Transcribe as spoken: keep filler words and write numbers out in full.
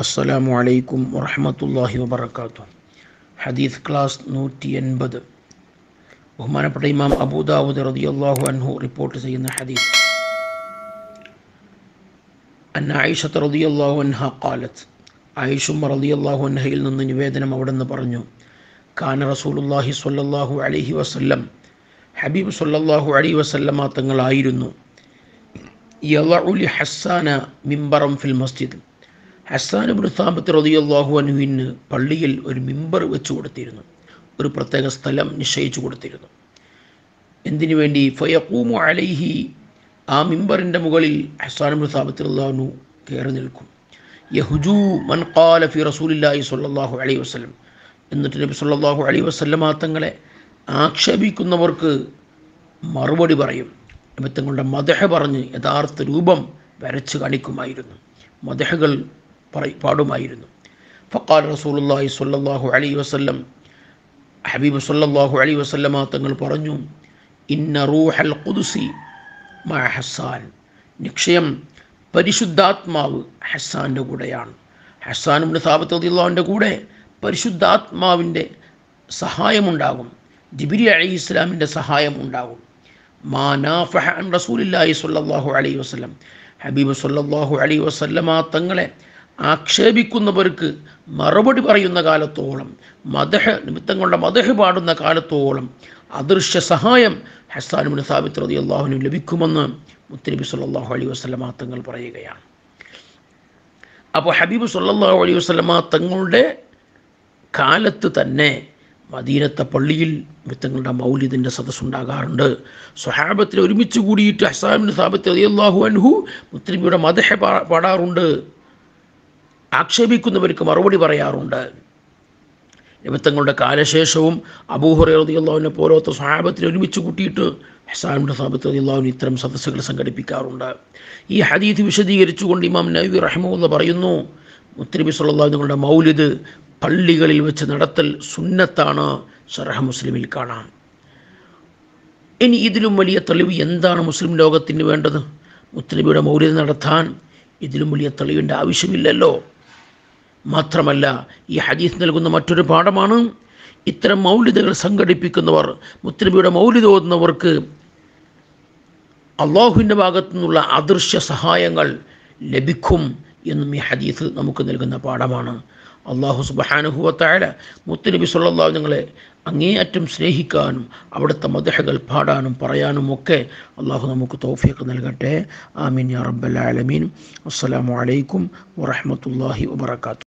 അസ്സലാമു അലൈക്കും വറഹ്മത്തുള്ളാഹി വബറകാതുഹു. ഹദീസ് ക്ലാസ് നൂറ്റി എൺപത്. ബഹുമാനപ്പെട്ട ഇമാം അബൂദാവൂദ് റളിയല്ലാഹു അൻഹു റിപ്പോർട്ട് ചെയ്യുന്ന ഹദീസ്. അന്ന ആയിഷ റളിയല്ലാഹു അൻഹാ ഖാലത്ത്, ആയിഷ റളിയല്ലാഹു അൻഹയിൽ നിന്ന് നിവേദനം അവിടുന്ന് പറഞ്ഞു, കാന റസൂലുള്ളാഹി സ്വല്ലല്ലാഹു അലൈഹി വസല്ലം, ഹബീബ് സ്വല്ലല്ലാഹു അലൈഹി വസല്ലമ തങ്ങളായിരുന്നു, യളഉ ലി ഹസ്സാന മിമ്പറൻ ഫിൽ മസ്ജിദ്, ഹസ്സാൻ ഇബ്നു സാബിത്ത് റളിയല്ലാഹു അൻഹുവിന് പള്ളിയിൽ ഒരു മിമ്പർ വെച്ചു കൊടുത്തിരുന്നു, ഒരു പ്രത്യേക സ്ഥലം നിശ്ചയിച്ചു കൊടുത്തിരുന്നു. എന്തിനു വേണ്ടി? ഫയഖൂമു അലൈഹി, ആ മിമ്പറിൻ്റെ മുകളിൽ ഹസ്സാൻ ഇബ്നു സാബിത്ത് റളിയല്ലാഹു അൻഹു കയറി നിൽക്കും. യഹ്ജു മൻ ഖാല ഫി റസൂലില്ലാഹി സ്വല്ലല്ലാഹു അലൈഹി വസല്ലം, എന്നിട്ട് നബി സ്വല്ലല്ലാഹു അലൈഹി വസല്ലമ തങ്ങളെ ആക്ഷേപിക്കുന്നവർക്ക് മറുപടി പറയും. നബി തങ്ങളുടെ മദഹ് പറഞ്ഞ് യഥാർത്ഥ രൂപം വരച്ച് കാണിക്കുമായിരുന്നു, മദഹുകൾ പറ പാടുമായിരുന്നു. ഫഖാല റസൂലുള്ളാഹി സ്വല്ലല്ലാഹു അലൈഹി വസല്ലം, ഹബീബ് സ്വല്ലല്ലാഹു അലൈഹി വസല്ലമ തങ്ങൾ പറഞ്ഞു, ഇന്ന റൂഹൽ ഖുദ്സി മഅ ഹസ്സാൻ, നിശ്ചയം പരിശുദ്ധാത്മാവ് ഹസ്സാൻ്റെ കൂടെയാണ്. ഹസ്സാൻ ഇബ്നു സാബിത്ത് റളിയല്ലാഹു അൻഹുവിൻ്റെ കൂടെ പരിശുദ്ധാത്മാവിൻ്റെ സഹായമുണ്ടാകും, ജിബ്രീൽ അലൈഹി ഇസ്ലാമിൻ്റെ സഹായം ഉണ്ടാകും. മാ നാഫഹ അൻ റസൂലില്ലാഹി സ്വല്ലല്ലാഹു അലൈഹി വസല്ലം, ഹബീബ് സ്വല്ലല്ലാഹു അലൈഹി വസല്ലമ തങ്ങളെ ആക്ഷേപിക്കുന്നവർക്ക് മറുപടി പറയുന്ന കാലത്തോളം, മദഹ് നിമിത്തങ്ങളുടെ മദഹ് പാടുന്ന കാലത്തോളം അദൃശ്യ സഹായം ഹസ്സാൻ ഇബ്നു സാബിത്ത് റളിയല്ലാഹു അൻഹു ലഭിക്കുമെന്ന് മുത്തനബി സ്വല്ലല്ലാഹു അലൈഹി വസല്ലമ തങ്ങൾ പറയുകയാണ്. അപ്പോൾ ഹബീബ് സ്വല്ലല്ലാഹു അലൈഹി വസല്ലമ തങ്ങളുടെ കാലത്ത് തന്നെ മദീനത്തെ പള്ളിയിൽ മിത്തങ്ങളുടെ മൗലിദിൻ്റെ സദസ്സുണ്ടാകാറുണ്ട്. സ്വഹാബത്തിൽ ഒരുമിച്ച് കൂടിയിട്ട് ഹസ്സാൻ ഇബ്നു സാബിത്ത് റളിയല്ലാഹു അൻഹു മുത്തനബിയുടെ മദഹ് പാടാറുണ്ട്, ആക്ഷേപിക്കുന്നവർക്ക് മറുപടി പറയാറുണ്ട്. നിമിത്തങ്ങളുടെ കാലശേഷവും അബൂ ഹുറൈറ റളിയല്ലാഹു അൻഹു പോലത്തെ സ്വഹാബത്തിൽ ഒരുമിച്ച് കൂട്ടിയിട്ട് ഹസ്സാൻ ഇബ്നു സാബിത്ത് റളിയല്ലാഹു അൻഹു ഇത്തരം സദസ്സുകൾ സംഘടിപ്പിക്കാറുണ്ട്. ഈ ഹദീസ് വിശദീകരിച്ചുകൊണ്ട് ഇമാം നവവി റഹിമഹുല്ലാഹ് പറയുന്നു, മുത്തനബി സ്വല്ലല്ലാഹു അലൈഹി വസല്ലം മൗലിദ് പള്ളികളിൽ വെച്ച് നടത്തൽ സുന്നത്താണ്. ശറഹ് മുസ്ലിമിൽ കാണാം. ഇനി ഇതിലും വലിയ തെളിവ് എന്താണ് മുസ്ലിം ലോകത്തിന് വേണ്ടത്? മുത്തനബിയുടെ മൗലിദ് നടത്താൻ ഇതിലും വലിയ തെളിവിൻ്റെ ആവശ്യമില്ലല്ലോ. മാത്രമല്ല, ഈ ഹദീസ് നൽകുന്ന മറ്റൊരു പാഠമാണ്, ഇത്തരം മൗലിദുകൾ സംഘടിപ്പിക്കുന്നവർ, മുത്തനബിയുടെ മൗലിദ് ഓതുന്നവർക്ക് അള്ളാഹുവിൻ്റെ ഭാഗത്തു നിന്നുള്ള അദൃശ്യ സഹായങ്ങൾ ലഭിക്കും എന്നും ഈ ഹദീസ് നമുക്ക് നൽകുന്ന പാഠമാണ്. അള്ളാഹു സുബ്ഹാനഹു വ തആല മുത്തനബി സ്വല്ലല്ലാഹു അലൈഹി വസല്ലമയെ അങ്ങേയറ്റം സ്നേഹിക്കാനും അവിടുത്തെ മദ്ഹുകൾ പാടാനും പറയാനും ഒക്കെ അള്ളാഹു നമുക്ക് തൗഫീഖ് നൽകട്ടെ. ആമീൻ യാ റബ്ബൽ ആലമീൻ. അസ്സലാമു അലൈക്കും വറഹ്മത്തുള്ളാഹി വബറകാതുഹു.